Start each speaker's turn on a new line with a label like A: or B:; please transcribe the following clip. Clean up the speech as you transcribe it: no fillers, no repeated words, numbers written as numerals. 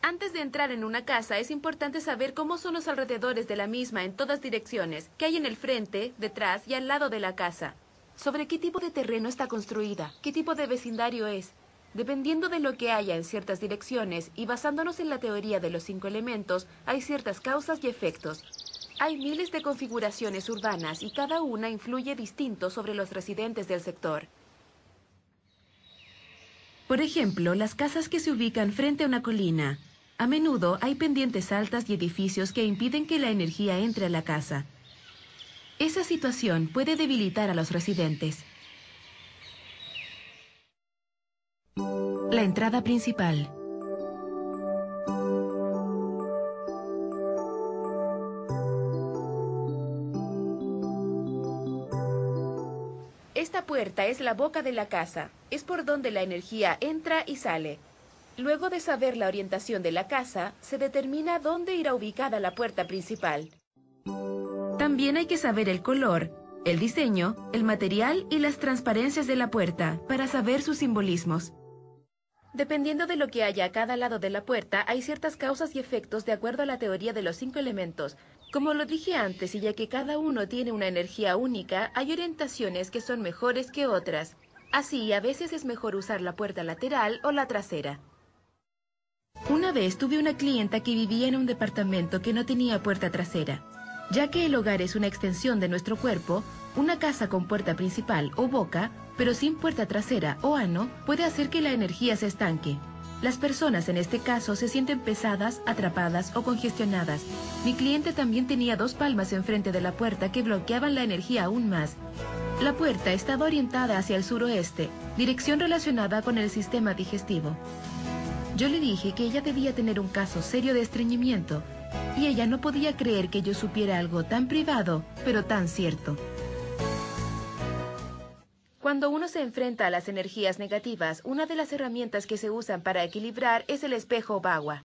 A: Antes de entrar en una casa es importante saber cómo son los alrededores de la misma en todas direcciones, qué hay en el frente, detrás y al lado de la casa. Sobre qué tipo de terreno está construida, qué tipo de vecindario es. Dependiendo de lo que haya en ciertas direcciones y basándonos en la teoría de los 5 elementos, hay ciertas causas y efectos. Hay miles de configuraciones urbanas y cada una influye distinto sobre los residentes del sector. Por ejemplo, las casas que se ubican frente a una colina. A menudo hay pendientes altas y edificios que impiden que la energía entre a la casa. Esa situación puede debilitar a los residentes. La entrada principal. Esta puerta es la boca de la casa. Es por donde la energía entra y sale. Luego de saber la orientación de la casa, se determina dónde irá ubicada la puerta principal. También hay que saber el color, el diseño, el material y las transparencias de la puerta para saber sus simbolismos. Dependiendo de lo que haya a cada lado de la puerta, hay ciertas causas y efectos de acuerdo a la teoría de los 5 elementos. Como lo dije antes, y ya que cada uno tiene una energía única, hay orientaciones que son mejores que otras. Así, a veces es mejor usar la puerta lateral o la trasera. Una vez tuve una clienta que vivía en un departamento que no tenía puerta trasera. Ya que el hogar es una extensión de nuestro cuerpo, una casa con puerta principal o boca, pero sin puerta trasera o ano, puede hacer que la energía se estanque. Las personas en este caso se sienten pesadas, atrapadas o congestionadas. Mi cliente también tenía 2 palmas enfrente de la puerta que bloqueaban la energía aún más. La puerta estaba orientada hacia el suroeste, dirección relacionada con el sistema digestivo. Yo le dije que ella debía tener un caso serio de estreñimiento, y ella no podía creer que yo supiera algo tan privado, pero tan cierto. Cuando uno se enfrenta a las energías negativas, una de las herramientas que se usan para equilibrar es el espejo Bagua.